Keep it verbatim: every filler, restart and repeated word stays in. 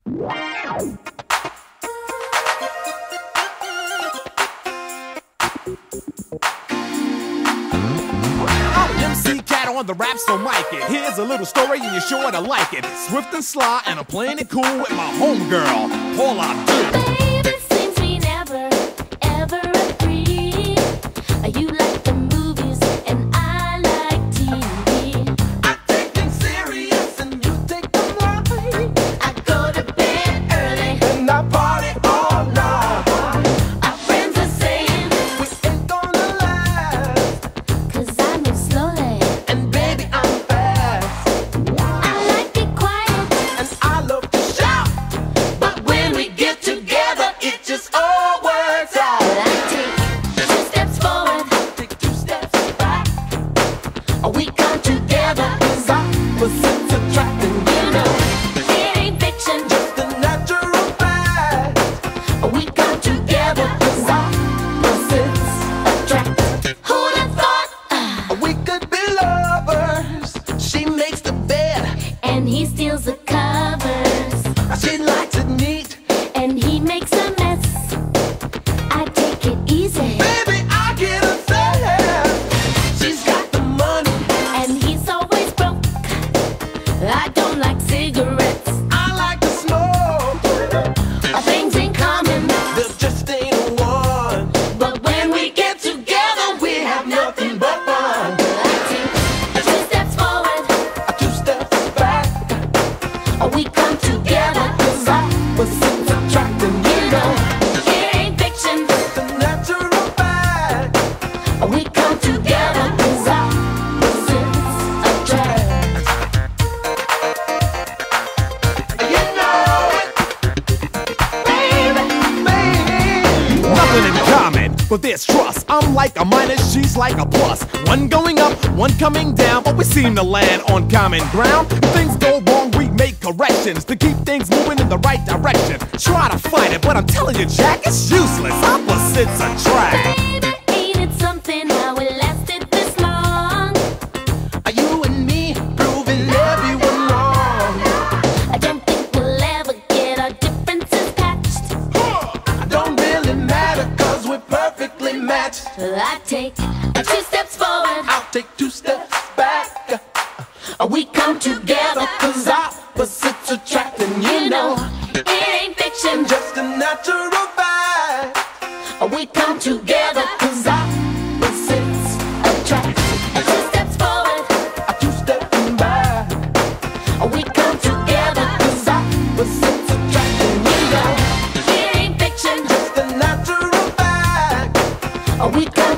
M C Cat on the rap, so mic it. Here's a little story and you're sure to like it. Swift and sly and I'm playing it cool with my homegirl, Paula Abdul. Baby, seems we never, ever agree. You like the movies and I like T V. I take things serious and you take them light. I go to bed early And I party all night. our friends are saying, We ain't gonna last. cause I move slowly. And baby, I'm fast. I like it quiet, And I love to shout. But when we get together, it just all works out. but I take two steps forward. Take two steps back. We come together. Cause opposites attract. And You you know, know, it ain't fiction. just a natural fact. We come together cause opposites attract. Who'd have thought? We could be lovers. She makes the bed. And he steals the covers. She likes it neat. And he makes a mess. I take it easy. Baby, I get upset. She's got the money. And he's always broke. I don't like cigarettes. I like to smoke. Our things in common. There just ain't a one. But when we get together, We have nothing but fun. I take two steps forward. Two steps back. We come together. Cause opposites attract. And You you know, know, it ain't fiction. the natural fact. We come together cause opposites attract. You know it. Baby, baby. Nothing in common, but there's trust. I'm like a minus, she's like a plus. One going up, one coming down, but we seem to land on common ground. If things go wrong, we make corrections to keep things moving in the right direction. Try to fight it, but I'm telling you, Jack, it's useless. Opposites attract. Baby, ain't it something how it lasted this long? Are you and me proving everyone wrong? I don't think we'll ever get our differences patched. I don't really matter cause we're perfectly matched. I take two steps forward. I'll take two steps back. We come together cause opposites attract. And you You know, know, it ain't fiction. just a natural fact. We come together cause opposites attract. Two steps forward. Two steps back. We come together cause Opposites attract. And you know, it ain't fiction. just a natural fact. We come